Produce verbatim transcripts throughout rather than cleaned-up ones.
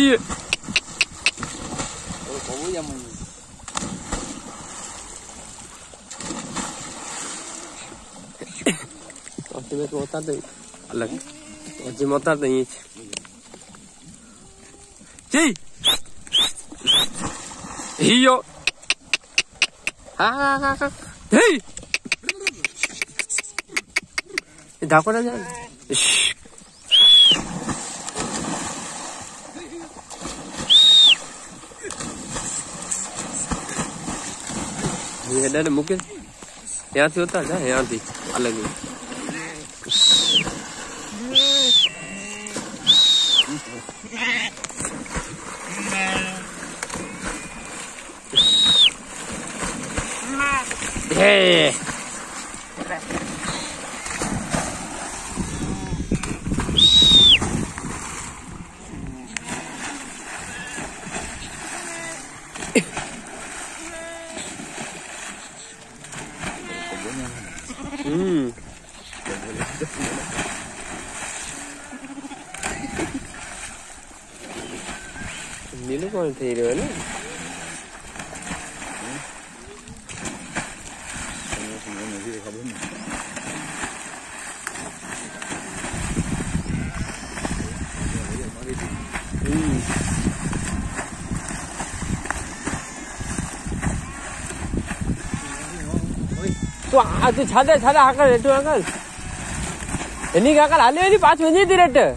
Iya. Oh, kau yang mana? Ultimate motor tu अलग और जी motor नहीं है जी हियो हाँ हाँ हाँ हाँ हे धाको ना जान ये डर मुके यहाँ से होता है यहाँ से अलग है Hey. Hmm. Ini kau tiru ni? तो आज छादे छादे आकर रेटू आकर इन्हीं का आकर आले वाली पाँच बजे थी रेट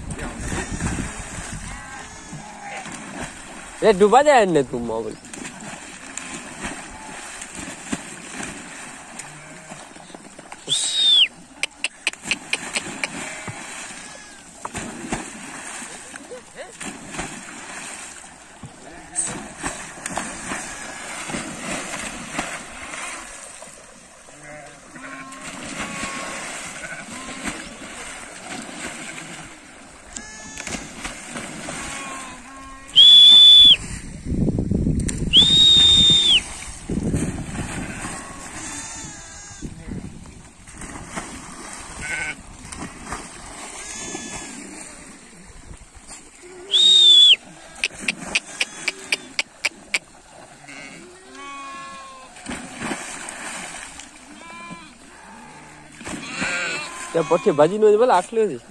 ये डूबा जाए ने तुम मोबाइल क्या पट्टे बाजी नो बोला आखले जी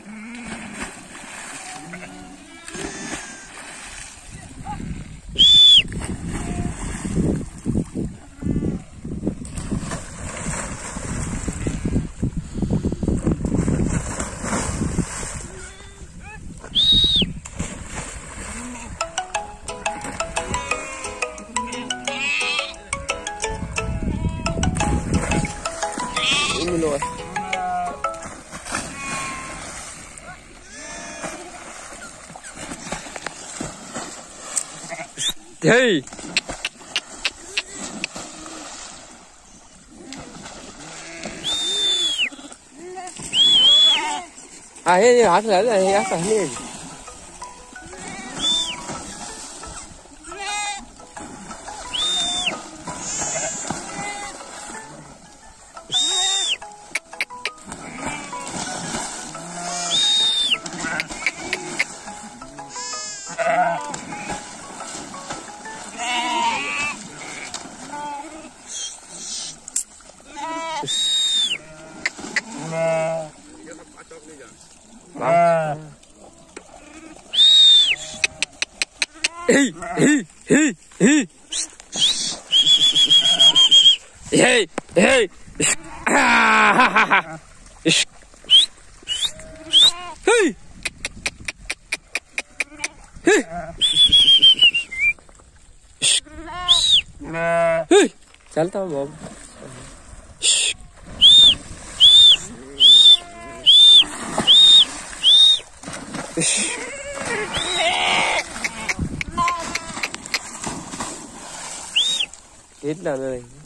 Hey! Ah, ini hak lah, ini apa ni? Hey, hey, hey, hey. Hey, hey. Ah, ha, ha, ha. Hey. Hey. Hey. चलता हूँ बाबू इतना नहीं